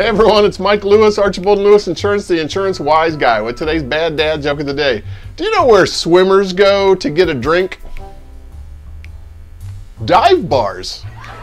Hey everyone, it's Mike Lewis, Archibald Lewis Insurance, the insurance wise guy, with today's bad dad joke of the day. Do you know where swimmers go to get a drink? Dive bars.